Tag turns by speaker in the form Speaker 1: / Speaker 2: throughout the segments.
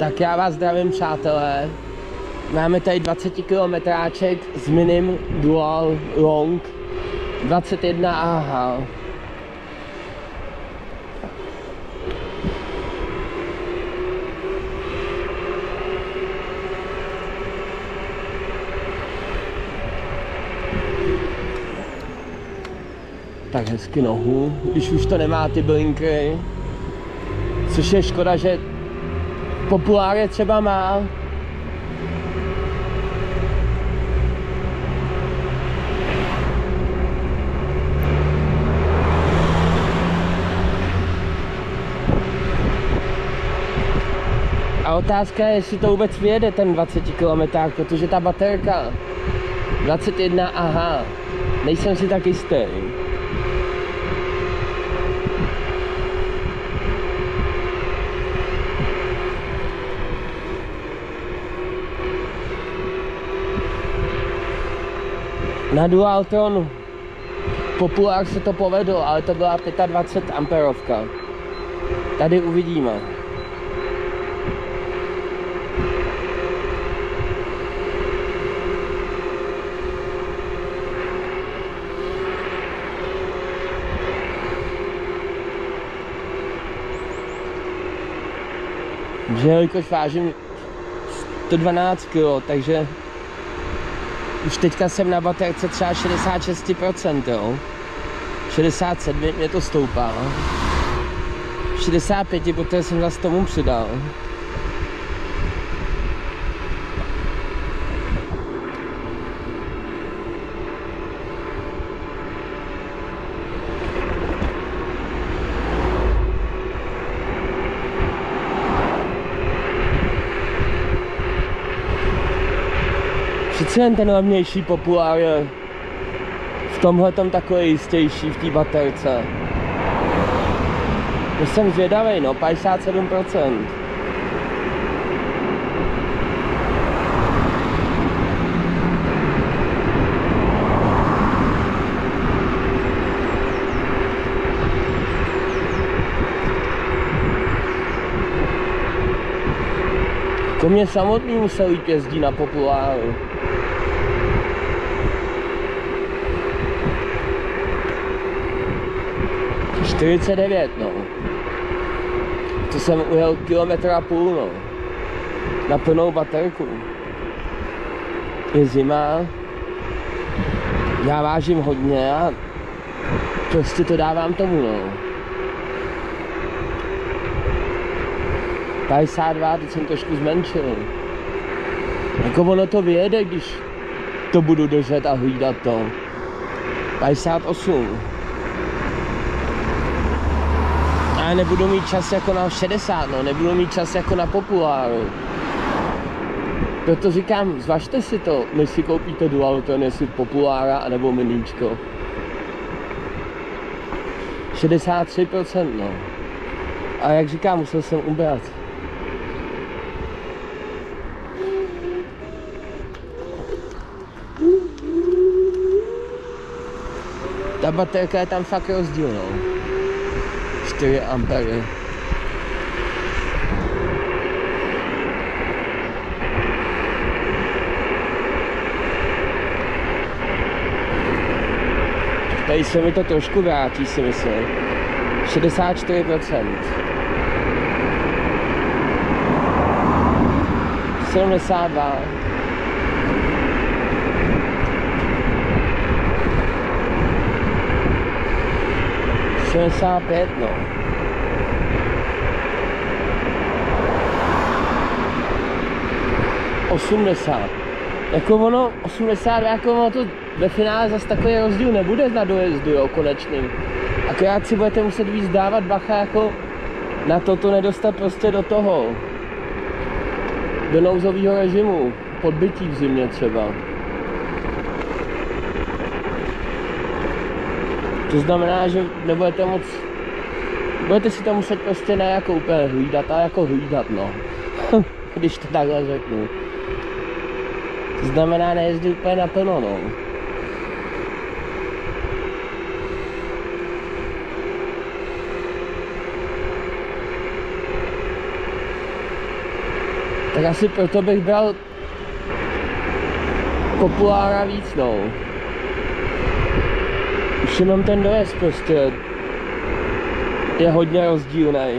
Speaker 1: Tak já vás zdravím, přátelé. Máme tady 20 kilometráček s Minim Dual Long 21 AH. Tak hezky nohu, když už to nemá ty blinkry, což je škoda, že Popular je třeba má. A otázka je, jestli to vůbec vyjede ten 20 km, protože ta baterka 21 AH, nejsem si tak jistý. Na Dualtron Popular se to povedlo, ale to byla 25 amperovka. Tady uvidíme. Že jelikož vážím 112 kg, takže už teďka jsem na baterce třeba 66%, jo. 67 mě to stoupá. 65, protože jsem zase tomu přidal. Přece jen ten levnější Popular je v tomhletom takový jistější v té baterce. To jsem zvědavej, no, 57%. Jako mě samotný musel jít jezdit na Popularu. $49, no. To jsem ujel 1,5 km, no. Na plnou baterku. Je zima. Já vážím hodně a prostě to dávám tomu, no. 52, teď jsem trošku zmenšil. Jako ono to vyjede, když to budu držet a hlídat to. 58. A nebudu mít čas jako na 60, no, nebudu mít čas jako na Popularu. Proto říkám, zvažte si to, než si koupíte Dualtron, jestli Populára anebo Miníčko. 63%, no. A jak říkám, musel jsem ubrat. Ta baterka je tam fakt rozdíl, no. 4 ampery. Tady se mi to trošku vrátí, si myslím. 64%. 72. 65, no. Jako ono, 82, jako ono to ve finále zase takový rozdíl nebude na dojezdu, jo, konečným. Akorát si budete muset víc dávat bacha, jako na to nedostat prostě do toho. Do nouzového režimu, podbytí v zimě třeba. To znamená, že nebudete moc, budete si to muset prostě ne jako úplně hlídat, ale jako hlídat, no. Když to takhle řeknu. To znamená nejezdit úplně naplno, no. Tak asi proto bych bral Populára víc, no. Už jenom ten dojezd prostě je hodně rozdílný.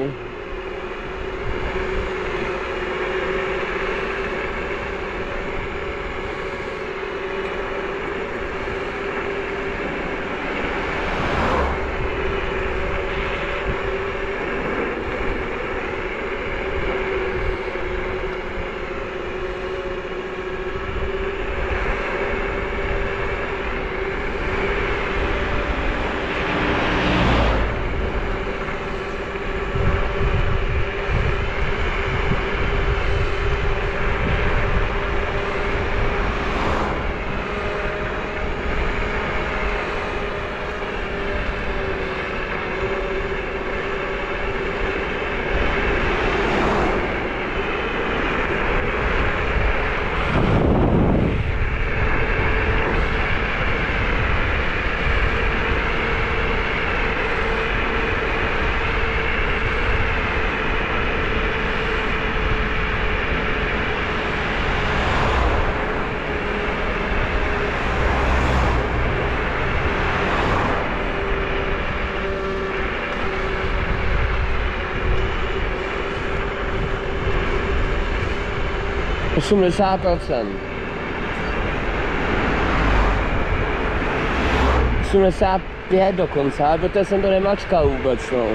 Speaker 1: %. 85 dokonce, ale protože jsem to nemačkal vůbec, no.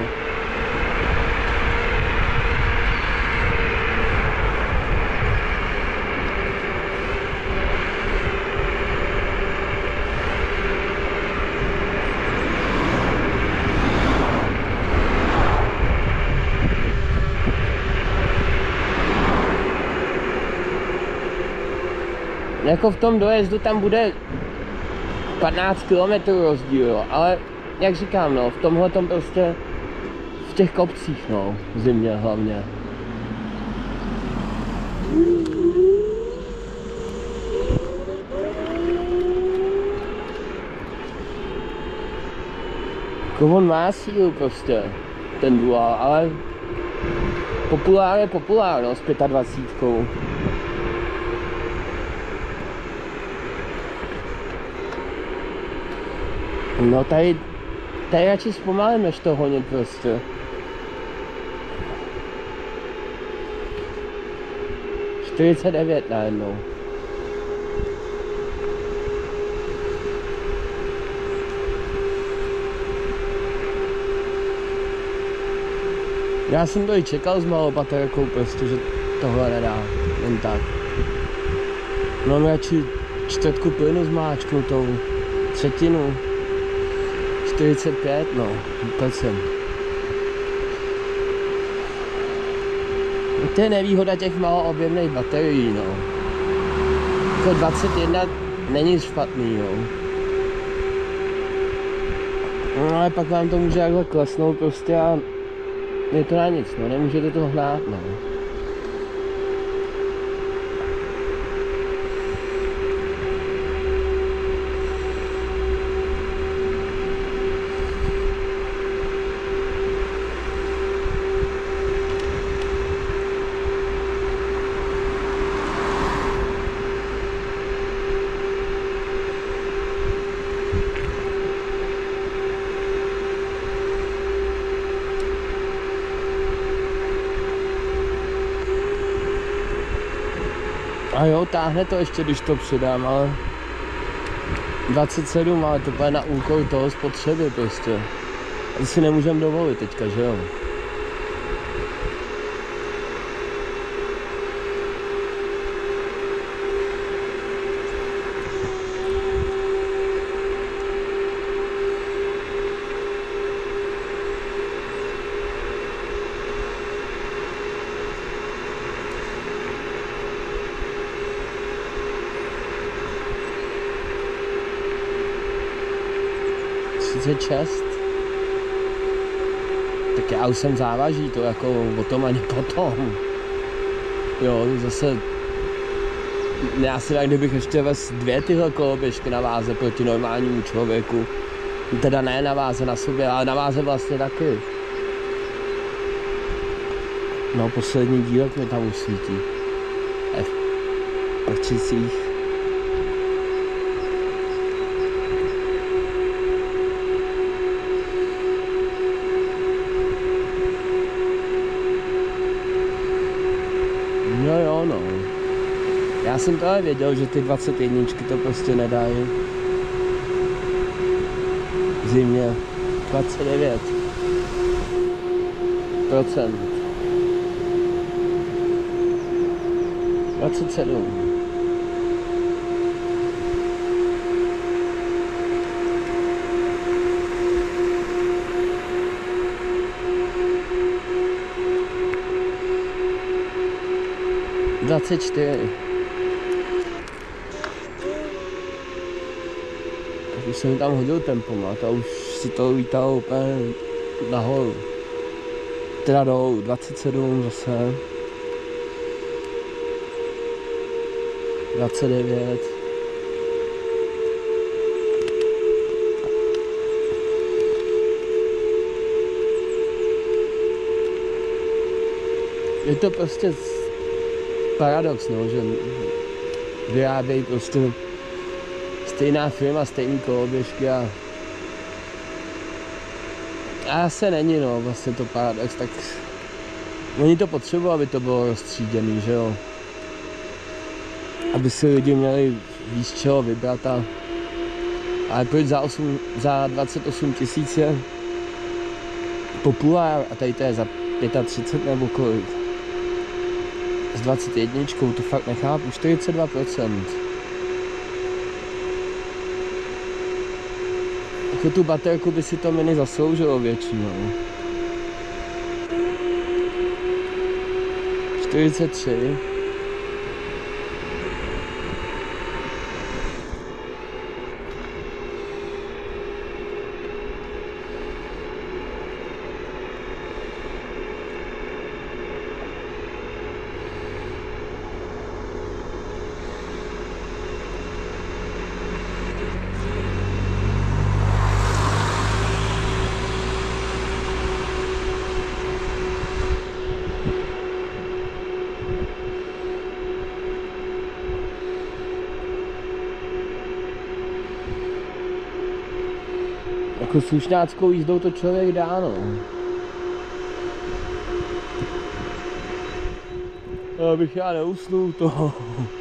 Speaker 1: Jako v tom dojezdu tam bude 15 km rozdíl, jo, ale jak říkám, no, v tomhle tom prostě v těch kopcích, no, v zimě hlavně. Jako on má sílu prostě, ten Dual, ale Populár je Populár, no, s 25. No tady radši zpomalím, než to honit prostě. $49 najednou. Já jsem to i čekal s malou baterkou prostě, že tohle nedá, jen tak. Mám radši čtvrtku plynu zmáčknutou, třetinu. 45, no, vůbec jsem. To je nevýhoda těch maloobjemných baterií, no. Jako 21 není špatný, no. No ale pak vám to může takhle klesnout prostě a je to na nic, no, nemůžete to hnát, no. A jo, táhne to ještě, když to přidám, ale 27, ale to bude na úkol toho spotřeby prostě. To si nemůžeme dovolit teďka, že jo? Tak já už jsem závaží, to jako o tom ani potom. Jo, zase já si tak, kdybych ještě vez 2 tyhle koloběžky na váze proti normálnímu člověku. Teda ne na váze na sobě, ale na váze vlastně taky. No, poslední dílek mi tam už svítí. Orčicích. No jo, no. Já jsem to ale věděl, že ty 21 to prostě nedají. V zimě 29%. 27. Už jsem tam hodil tempomat a už si to lítalo úplně nahoru. Teda dolů, 27 zase. 29. Je to prostě paradox, no, že vyrábějí prostě stejná firma, stejný koloběžky a asi není, no, vlastně to paradox, tak oni to potřebují, aby to bylo rozstříděný, že jo. Aby si lidi měli víc čeho vybrat ale proč za 28 000 je Popular a tady to je za 35 nebo kolik? S 21, to fakt nechápu, 42%. Jako tu baterku by si to mini zasloužilo většinou. 43. Jako slušňáckou jízdou to člověk dá, no. Abych já neusnul toho.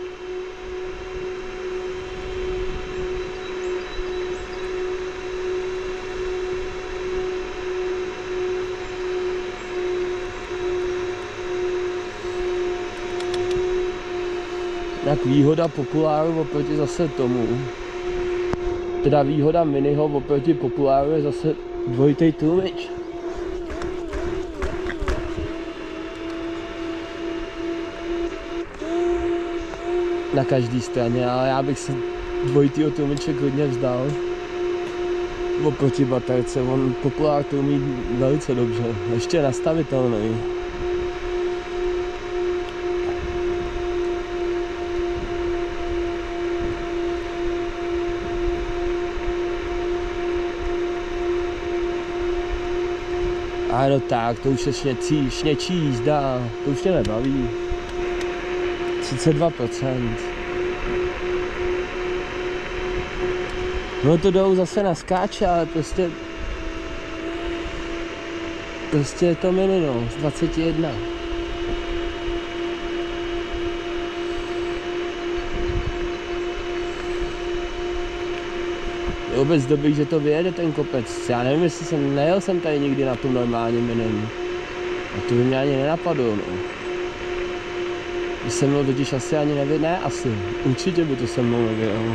Speaker 1: Jak výhoda Popularu oproti zase tomu. Teda výhoda Miniho oproti Popularu je zase dvojitý tlumič. Na každé straně, ale já bych se dvojitýho tlumiče klidně vzdal. Oproti baterce, on Popular to umí velice dobře, ještě nastavitelný. Ano tak, to už je šněčí jízda, to už mě nebaví. 32%. No to jdou zase na skáče, ale prostě je to mini, no, z 21. Je vůbec dobrý, že to vyjede ten kopec. Já nevím, jestli nejel jsem tady nikdy na tom normálním minem. A to by mě ani nenapadlo, no. By se mnou totiž asi ani nevěděl, ne asi. Určitě by to se mnou nevěděl.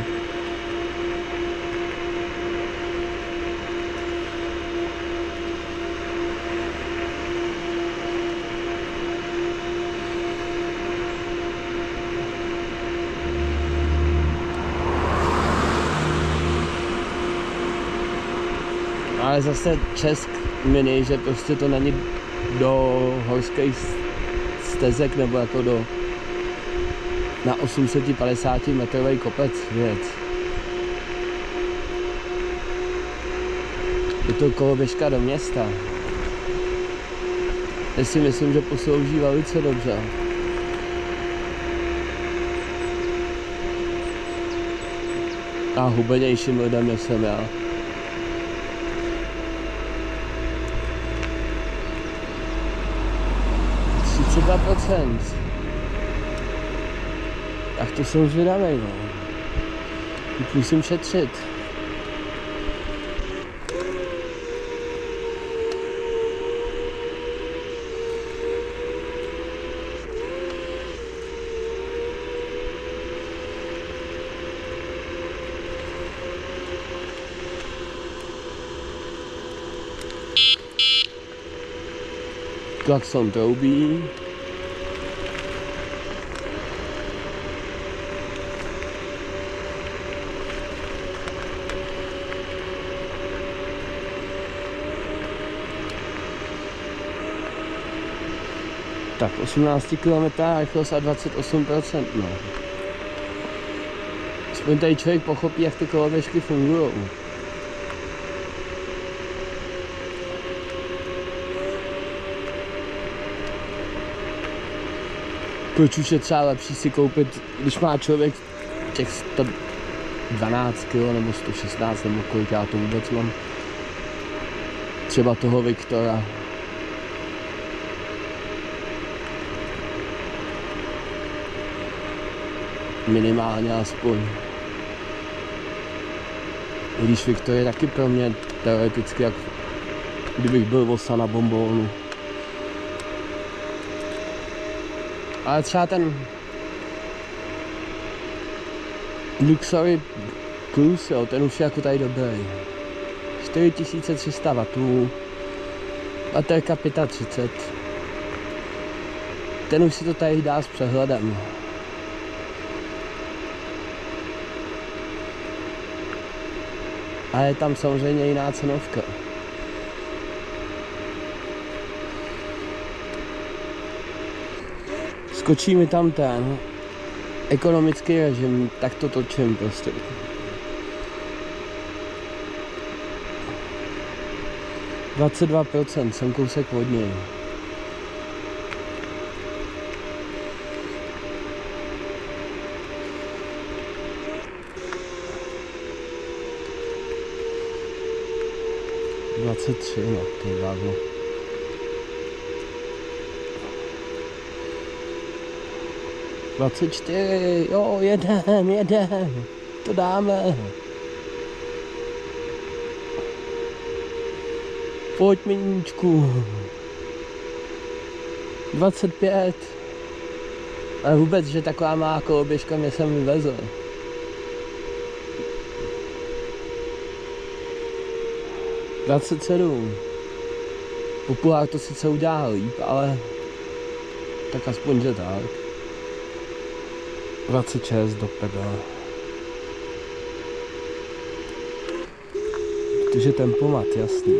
Speaker 1: Ale zase Česk mini, že prostě to není do horských stezek nebo jako na 850 metrový kopec věc. Je to koloběžka do města. Já si myslím, že poslouží velice dobře. A hubenějším lidem jsem já. %. Tak to jsem zvědavej, no. Teď musím šetřit. Klakson troubí. Tak 18 km rychlost a 28%, no. Aspoň tady člověk pochopí, jak ty koloběžky fungují. Proč už je třeba lepší si koupit, když má člověk těch 112 kg nebo 116 nebo kolik já to vůbec mám. Třeba toho Viktora. Minimálně aspoň. Když Viktor je taky pro mě teoreticky jak kdybych byl osa na bombónu. Ale třeba ten Luxury Plus, jo, ten už je jako tady dobrý. 4300 W, baterka 35. Ten už si to tady dá s přehledem. A je tam samozřejmě jiná cenovka. Skočí mi tam ten ekonomický režim, tak to točím prostě. %, jsem kousek od něj. No, to je vážno. Jo, jedem, to dáme. Pojď miníčku. 25. Ale vůbec, že taková má koloběžka mě sem vyvezl. $27. Populár to sice udělá líp, ale tak aspoň, že tak. 26 do pedale. Protože tempomat, jasný.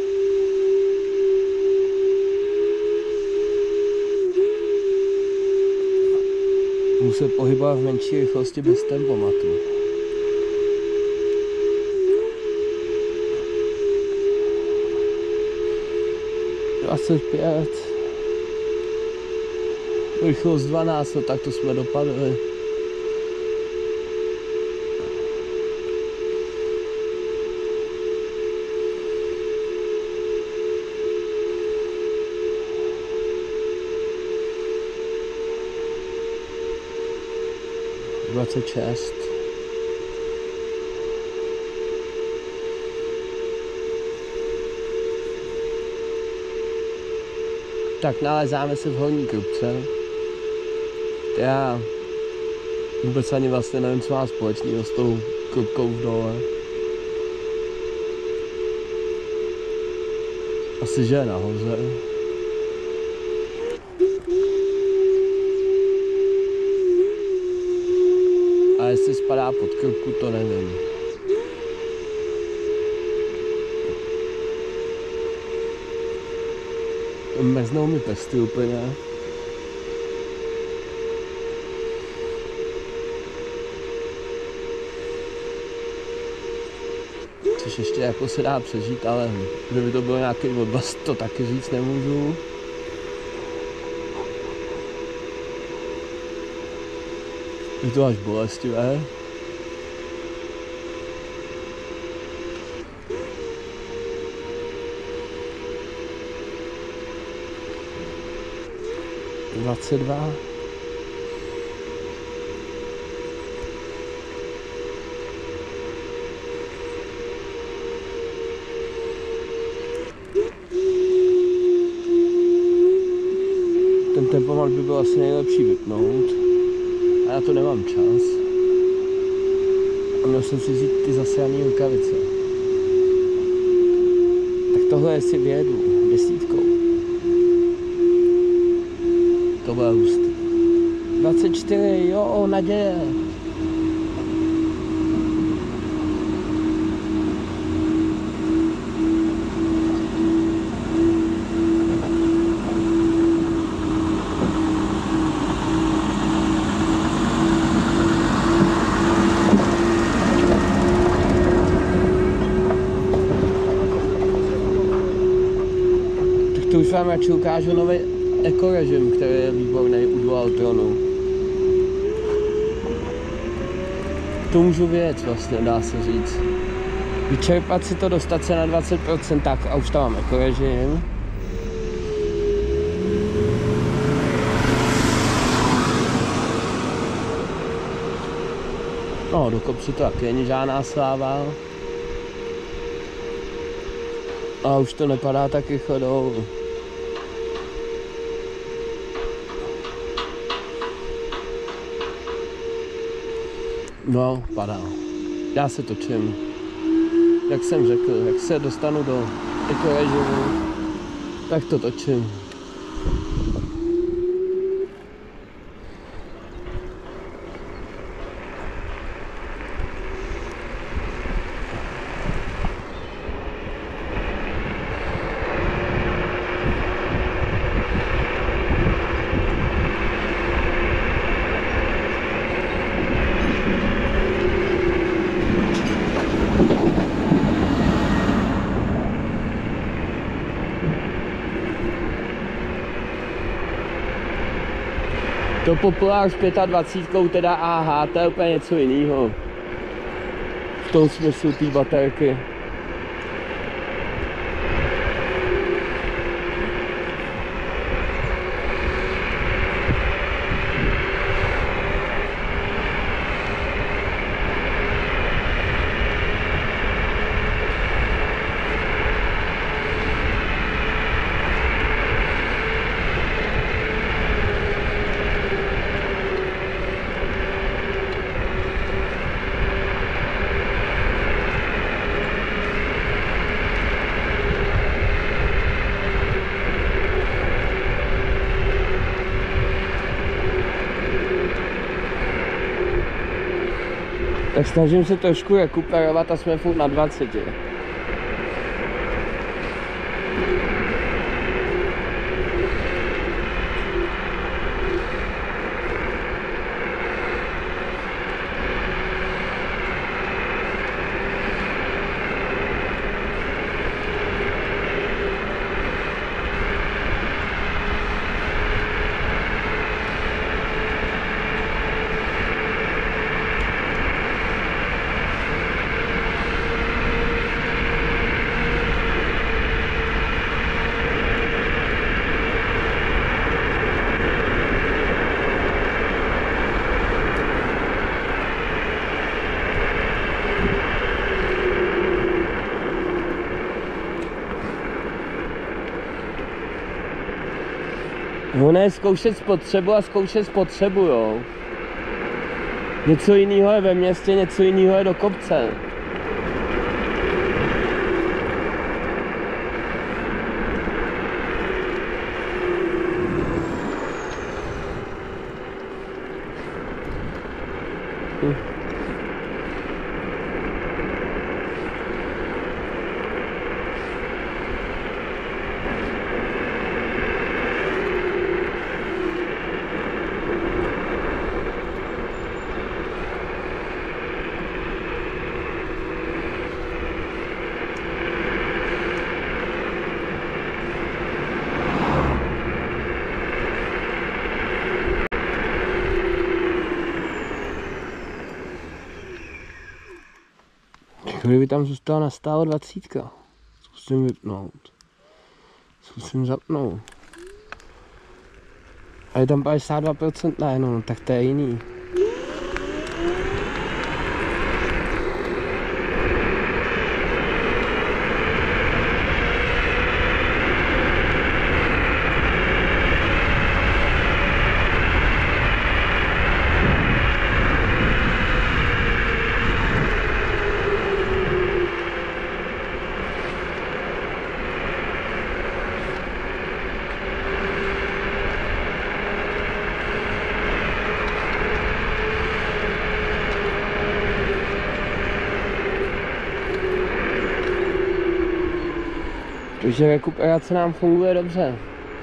Speaker 1: Musím pohybovat v menší rychlosti bez tempomatu. $25. Rychlost 12, no tak to jsme dopadli. $26. Tak nalezáme se v horní krupce. Já vůbec ani vlastně nevím, co má společného s tou krupkou v dole. Asi že je nahoře. A jestli spadá pod krupku, to nevím. Mrznou mi prsty úplně. Což ještě jako se dá přežít, ale kdyby to bylo nějaký oblast, to taky říct nemůžu. Je to až bolestivé. 22. Ten tempomat by byl asi nejlepší vypnout. A já to nemám čas. A měl jsem si vzít ty zasejaný rukavice. Tak tohle si vyjedu 10. To bude hustý. 24, jo, naděje. To už vám radši ukážu nový ekorežim, který je výborný u Dualtronu. To můžu vědět vlastně, dá se říct. Vyčerpat si to, dostat se na 20%, tak a už tam mám ekorežim. No, do kopce to taky není žádná sláva. A už to nepadá tak rychle dolů. No, padá. Já se točím. Jak jsem řekl, jak se dostanu do ekorežimu, tak to točím. To Popular s 25 teda AH, to je úplně něco jiného. V tom smyslu té baterky. Tak snažím se trošku rekuperovat a jsme furt na 20. Ono je zkoušet spotřebu a zkoušet spotřebu, jo. Něco jiného je ve městě, něco jiného je do kopce. Kdyby tam zůstala na stále 20. Zkusím vypnout. Zkusím zapnout. A je tam 52% najednou, tak to je jiný. Takže rekuperace nám funguje dobře.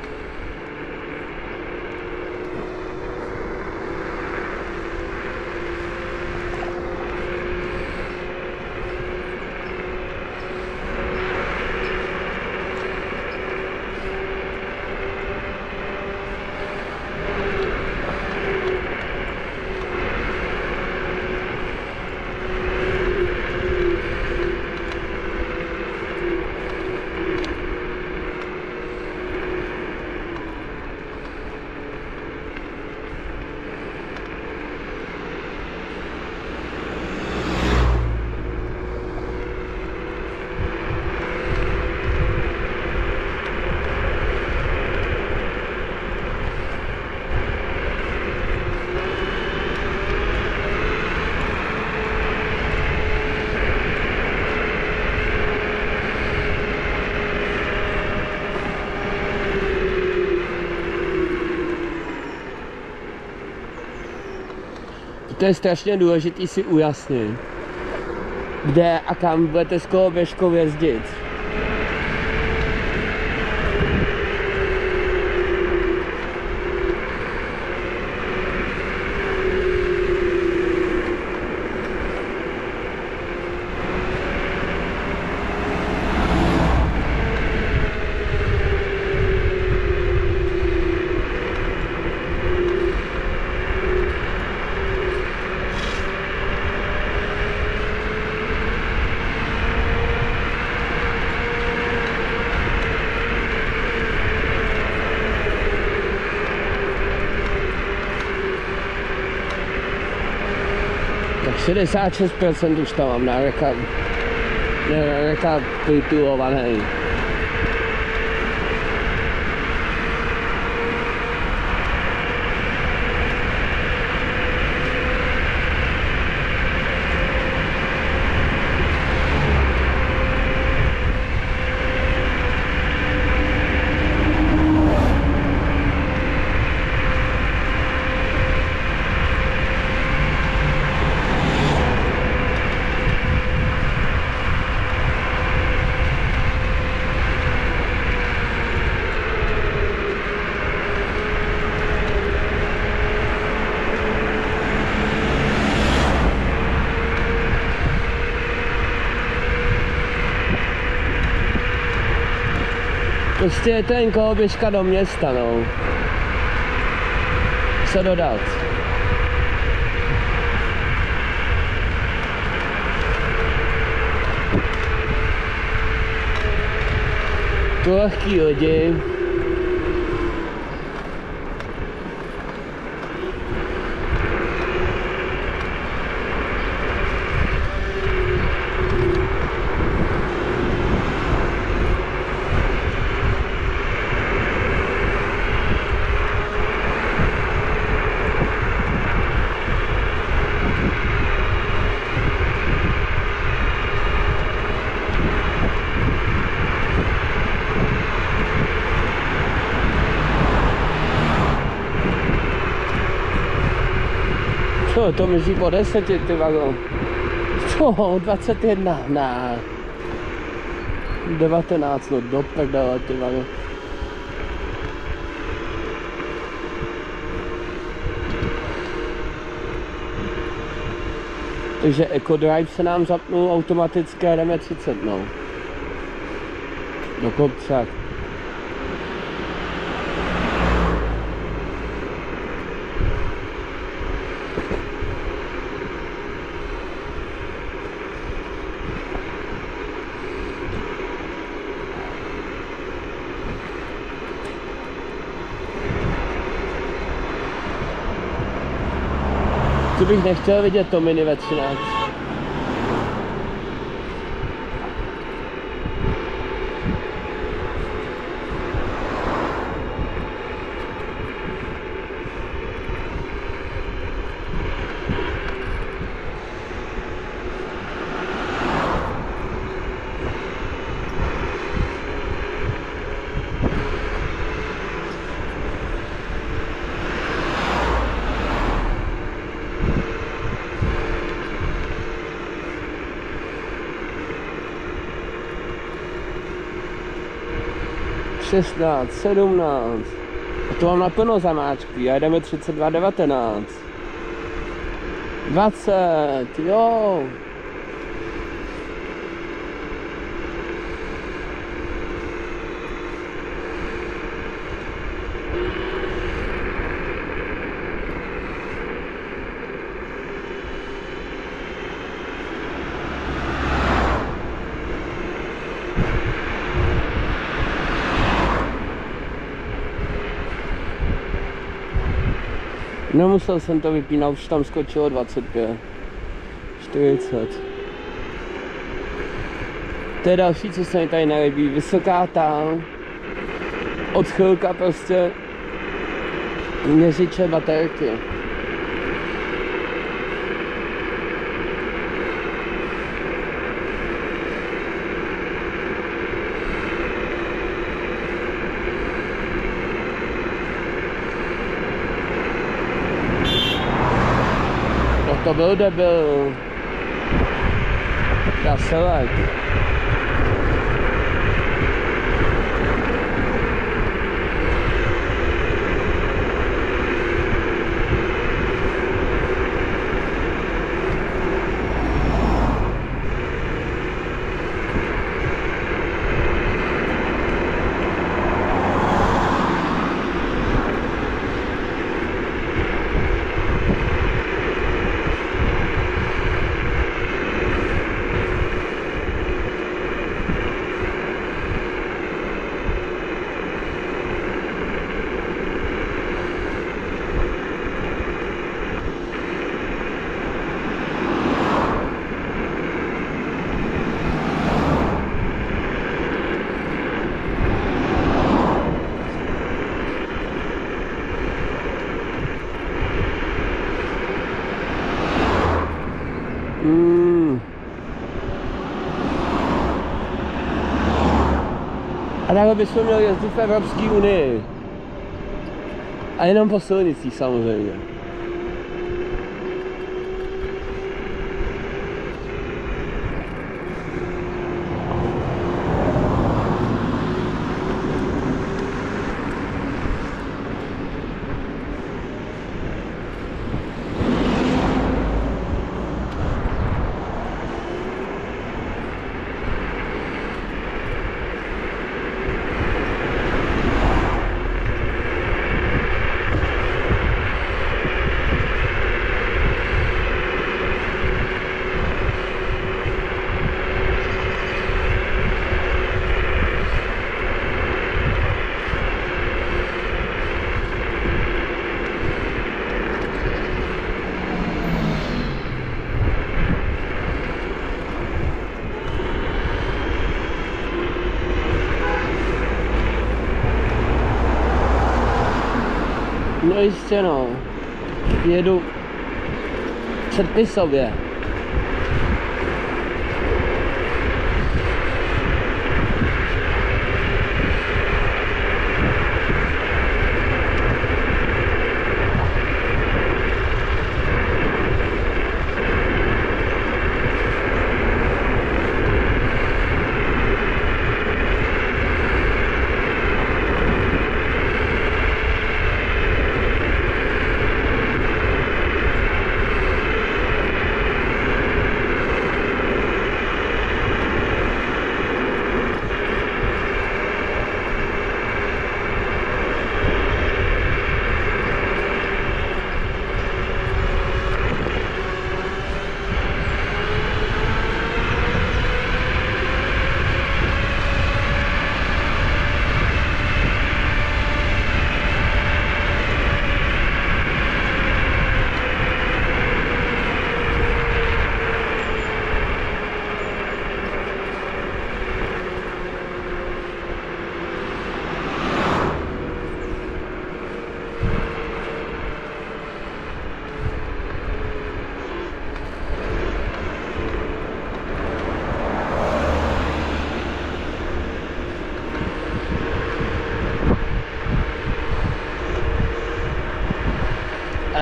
Speaker 1: To je strašně důležitý si ujasnit, kde a kam budete s koloběžkou jezdit. Tak 66% už tam mám na rekapitulovaný. Prostě je to jen koloběžka do města, no. Co dodat? To lehký lidi. To mizí po 10, ty vago. Co, 21, ne. 19, no do prdele, ty vago. Takže EcoDrive se nám zapnul automaticky a jdeme 30, no. Do kopce. Tu bych nechtěl vidět to mini ve 13. Šestnáct, 17. A to mám naplno zamáčky, a jdeme 32, 19. 20, jo. Nemusel jsem to vypínat, už tam skočilo 25, 40. To je další, co se mi tady nelíbí, vysoká tam, odchylka prostě, měřiče baterky. To byl debil. Já selek. A takhle bychom měli jezdit v Evropské unii. A jenom po silnicích samozřejmě. No jistě no, jedu předpisově.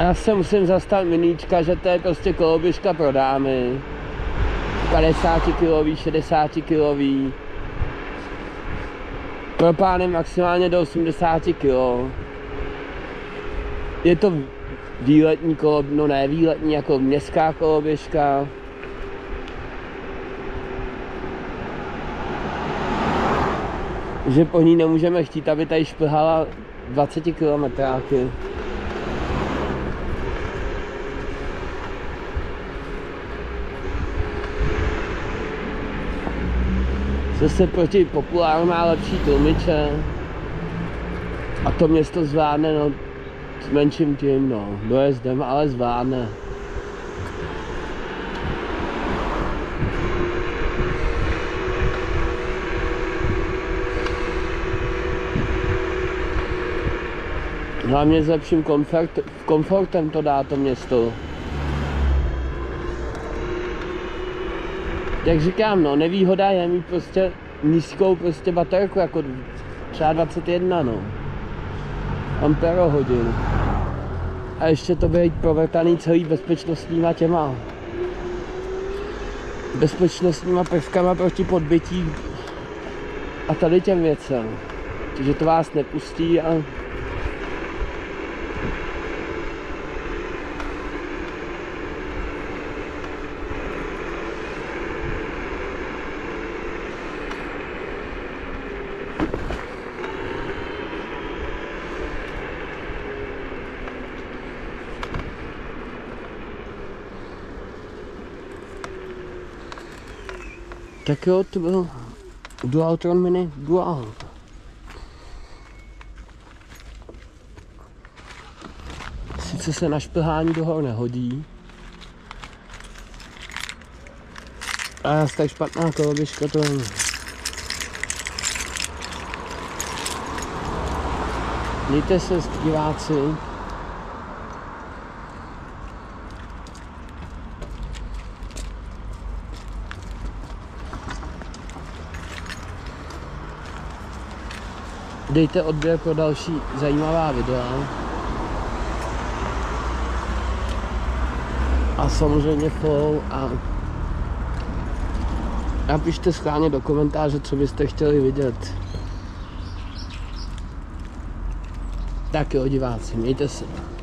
Speaker 1: Já se musím zastat miníčka, že to je prostě koloběžka pro dámy. 50 kg, 60 kg. Pro pány maximálně do 80 kg. Je to výletní kolo, no ne výletní, jako městská koloběžka. Že po ní nemůžeme chtít, aby tady šplhala 20 kilometráky. Zase proti Populáru má lepší tlumiče. A to město zvládne, no, s menším tím, no, dojezdem, ale zvládne. Hlavně s lepším komfortem to dá to město. Jak říkám, no, nevýhoda je mít prostě nízkou prostě baterku, jako třeba 21, no. Amperohodin. A ještě to být provrtaný celý bezpečnostníma těma. Bezpečnostníma prvkama proti podbytí a tady těm věcem. Takže to vás nepustí a tak jo, to byl Dualtron Mini Dual. Sice se na šplhání do hor nehodí. A tak špatná koloběžka to není. Mějte se, diváci. Dejte odběr pro další zajímavá videa. A samozřejmě follow a napište schválně do komentáře, co byste chtěli vidět. Tak jo, diváci, mějte se.